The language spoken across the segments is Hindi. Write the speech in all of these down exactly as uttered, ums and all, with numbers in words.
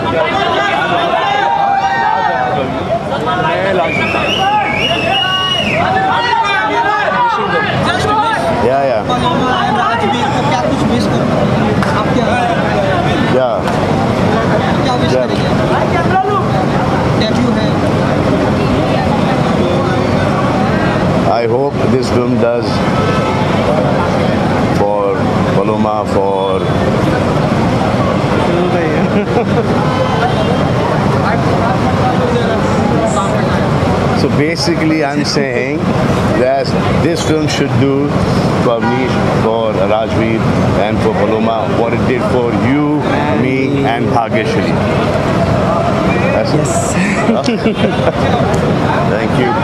या या राजवीर को क्या कुछ मिस करो आप क्या या क्या विश करेंगे? डेब्यू है। I hope this film does for Paloma, for so basically I'm saying that this film should do for me, for Rajveer and for Paloma what it did for you, me and Bhagyashri. That's it. Thank you.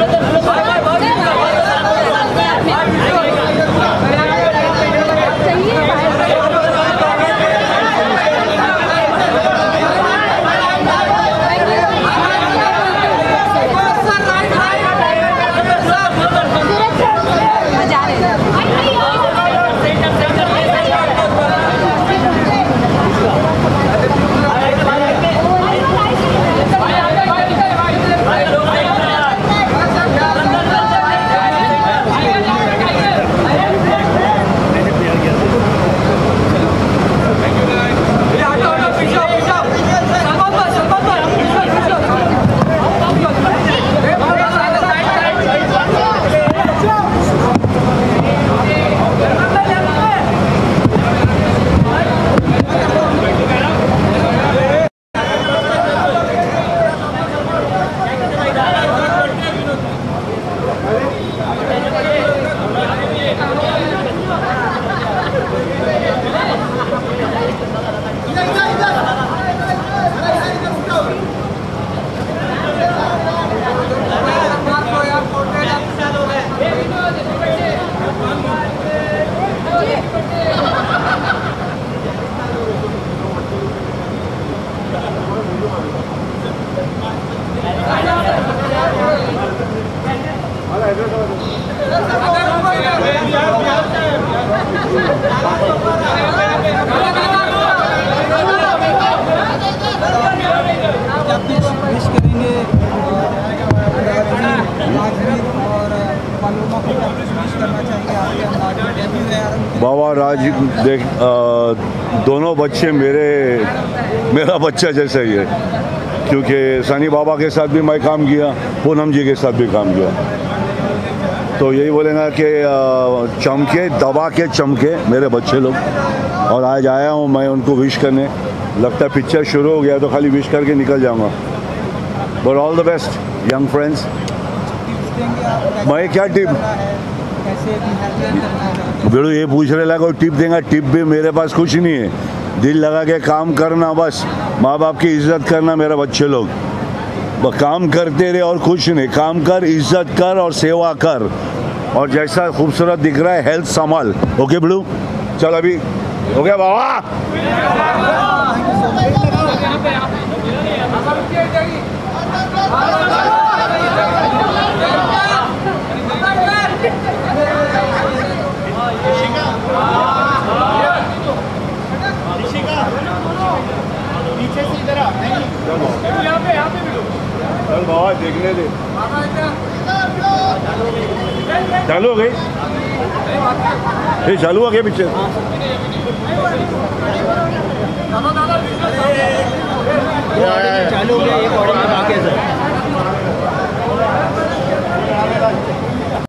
बाबा राज देख आ, दोनों बच्चे मेरे मेरा बच्चा जैसा ही है, क्योंकि सनी बाबा के साथ भी मैं काम किया, पूनम जी के साथ भी काम किया। तो यही बोले ना कि चमके दबा के चमके मेरे बच्चे लोग। और आज आया हूँ मैं उनको विश करने। लगता है पिक्चर शुरू हो गया तो खाली विश करके निकल जाऊँगा। But all the best young friends. मैं क्या टिप बेड़ू ये पूछ रहे लगा टिप देगा? टिप भी मेरे पास कुछ नहीं है। दिल लगा के काम करना, बस माँ बाप की इज्जत करना। मेरे बच्चे लोग काम करते रहे और कुछ नहीं। काम कर, इज्जत कर और सेवा कर, और जैसा खूबसूरत दिख रहा है हेल्थ संभाल। ओके बेड़ू, चल अभी हो गया बाबा। चल बाबा देखने दे। चालू हो गई? ये चालू हो गया पिक्चर। चालू हो गया।